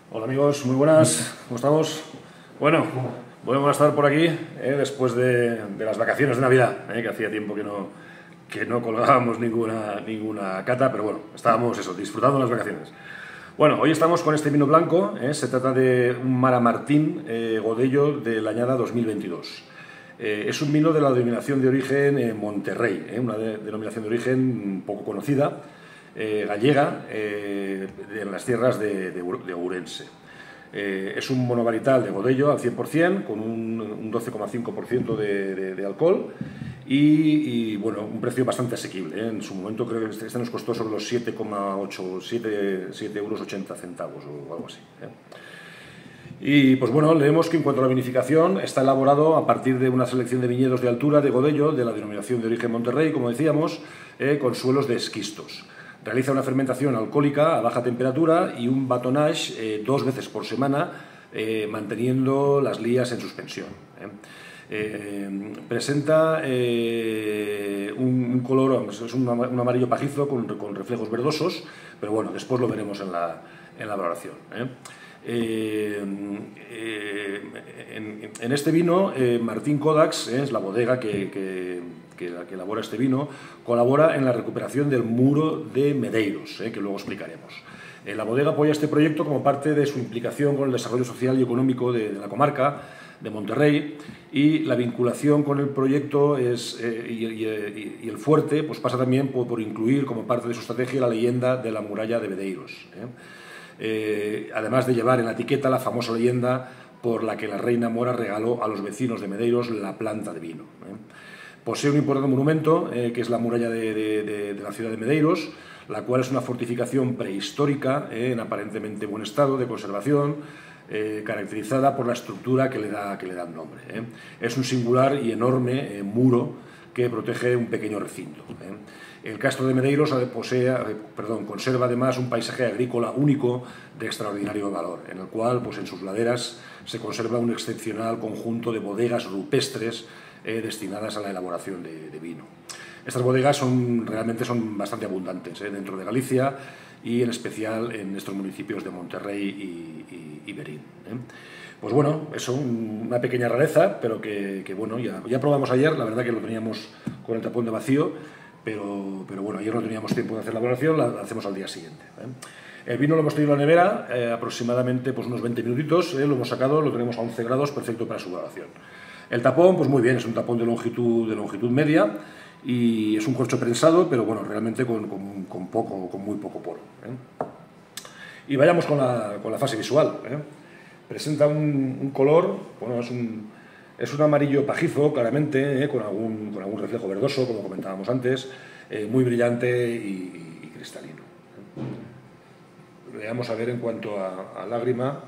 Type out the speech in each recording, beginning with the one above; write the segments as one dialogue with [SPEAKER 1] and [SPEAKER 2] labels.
[SPEAKER 1] Hola amigos, muy buenas, ¿cómo estamos? Bueno, volvemos a estar por aquí después de las vacaciones de Navidad, que hacía tiempo que no colgábamos ninguna cata, pero bueno, estábamos disfrutando las vacaciones. Bueno, hoy estamos con este vino blanco, se trata de un Maramartín Godello de la añada 2022. Es un vino de la denominación de origen Monterrey, una denominación de origen poco conocida, gallega, en las tierras de Ourense. Es un monovarital de Godello al 100%, con un 12,5% de alcohol y, bueno, un precio bastante asequible. En su momento creo que este nos costó sobre los 7,8, 7 euros 80 centavos o algo así. Y pues bueno, leemos que en cuanto a la vinificación está elaborado a partir de una selección de viñedos de altura de Godello, de la denominación de origen Monterrey, como decíamos, con suelos de esquistos. Realiza una fermentación alcohólica a baja temperatura y un batonnage 2 veces por semana, manteniendo las lías en suspensión. Presenta un color, es un amarillo pajizo con reflejos verdosos, pero bueno, después lo veremos en la valoración. En este vino, Martín Kodax, es la bodega que elabora este vino, colabora en la recuperación del muro de Medeiros, que luego explicaremos. La bodega apoya este proyecto como parte de su implicación con el desarrollo social y económico de la comarca de Monterrey, y la vinculación con el proyecto y el fuerte pues pasa también por incluir como parte de su estrategia la leyenda de la muralla de Medeiros. Además de llevar en la etiqueta la famosa leyenda por la que la reina Mora regaló a los vecinos de Medeiros la planta de vino. Posee un importante monumento, que es la muralla de la ciudad de Medeiros, la cual es una fortificación prehistórica en aparentemente buen estado de conservación, caracterizada por la estructura que le da el nombre. Es un singular y enorme muro que protege un pequeño recinto. El Castro de Medeiros conserva además un paisaje agrícola único de extraordinario valor, en el cual en sus laderas se conserva un excepcional conjunto de bodegas rupestres destinadas a la elaboración de vino. Estas bodegas realmente son bastante abundantes dentro de Galicia y en especial en estos municipios de Monterrey y Berín. Pues bueno, eso, una pequeña rareza, pero que bueno, ya probamos ayer, la verdad que lo teníamos con el tapón de vacío, pero bueno, ayer no teníamos tiempo de hacer la valoración, la hacemos al día siguiente. El vino lo hemos tenido en la nevera aproximadamente unos 20 minutitos, lo hemos sacado, lo tenemos a 11 grados, perfecto para su valoración. El tapón, pues muy bien, es un tapón de longitud media y es un corcho prensado, pero bueno, realmente con muy poco poro. Y vayamos con la fase visual. Presenta un color, bueno, es un amarillo pajizo, claramente, con algún reflejo verdoso, como comentábamos antes, muy brillante y cristalino. Veamos a ver en cuanto a lágrima.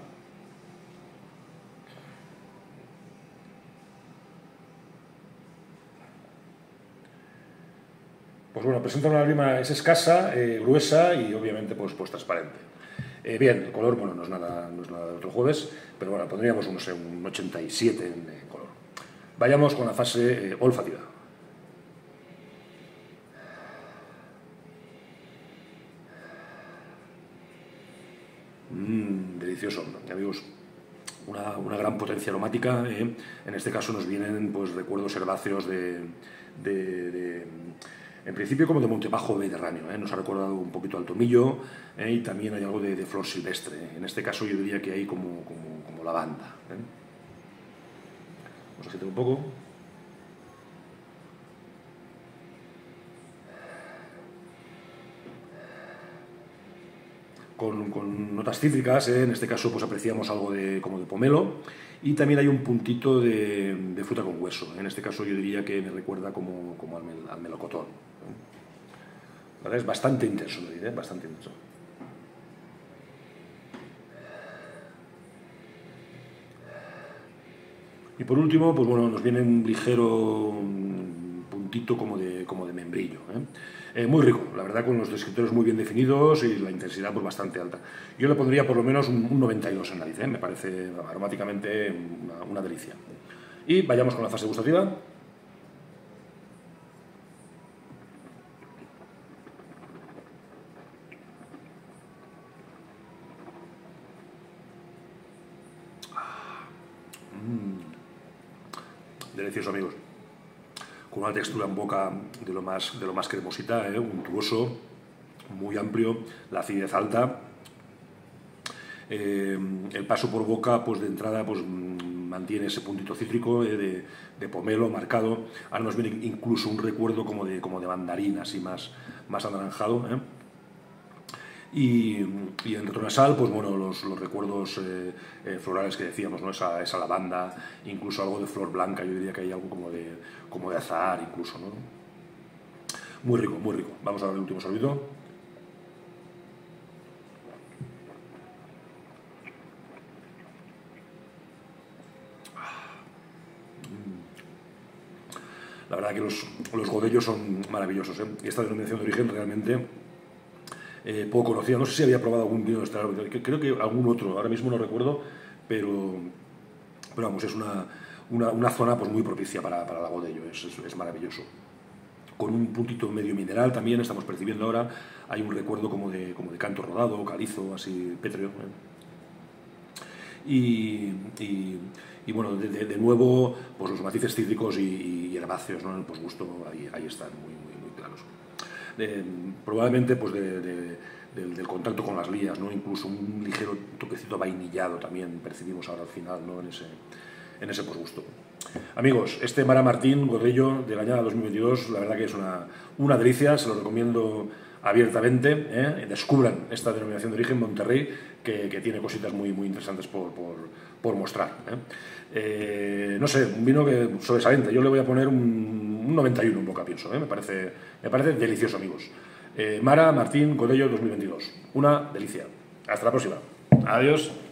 [SPEAKER 1] Pues bueno, presenta una lágrima, es escasa, gruesa y obviamente pues transparente. Bien, el color, bueno, no es nada de otro jueves, pero bueno, pondríamos un 87 en color. Vayamos con la fase olfativa. Delicioso, amigos. Una gran potencia aromática. En este caso nos vienen pues recuerdos herbáceos en principio como de Montebajo mediterráneo. Nos ha recordado un poquito al tomillo, y también hay algo de flor silvestre. En este caso yo diría que hay como lavanda. Vamos a agitar un poco. Con notas cítricas, en este caso pues apreciamos algo como de pomelo, y también hay un puntito de fruta con hueso. En este caso yo diría que me recuerda como al melocotón. ¿Vale? Es bastante intenso, lo diré, bastante intenso. Y por último, pues bueno, nos viene un ligero puntito como de membrillo. Muy rico, la verdad, con los descriptores muy bien definidos y la intensidad pues bastante alta. Yo le pondría por lo menos un 92 en nariz, me parece aromáticamente una delicia. Y vayamos con la fase gustativa. delicioso, amigos. Con una textura en boca de lo más cremosita, untuoso, muy amplio, la acidez alta. El paso por boca, pues de entrada, pues mantiene ese puntito cítrico de pomelo marcado. Ahora nos viene incluso un recuerdo como de mandarina, así más anaranjado. Y en retronasal, pues bueno, los recuerdos florales que decíamos, ¿no? Esa lavanda, incluso algo de flor blanca, yo diría que hay algo como de azahar incluso, ¿no? Muy rico, muy rico. Vamos a ver el último sorbito. La verdad que los godellos son maravillosos, ¿eh? Y esta denominación de origen realmente poco conocida. No sé si había probado algún vino de esta, creo que algún otro, ahora mismo no recuerdo, pero vamos, es una zona pues muy propicia para la godello, es maravilloso. Con un puntito medio mineral también, estamos percibiendo ahora, hay un recuerdo como de canto rodado, calizo, así pétreo. Y bueno, de nuevo, pues los matices cítricos y herbáceos, ¿no? En el posgusto ahí están muy claros. Probablemente pues del contacto con las lías, ¿no? Incluso un ligero toquecito vainillado también percibimos ahora al final, ¿no? en ese posgusto. Amigos, este Mara Martín Godello de la añada 2022, la verdad que es una delicia, se lo recomiendo abiertamente. Descubran esta denominación de origen Monterrey, que tiene cositas muy interesantes por mostrar. No sé, un vino que sobresaliente. Yo le voy a poner un 91 en boca, pienso. Me parece delicioso, amigos. Mara Martín Godello 2022. Una delicia. Hasta la próxima. Adiós.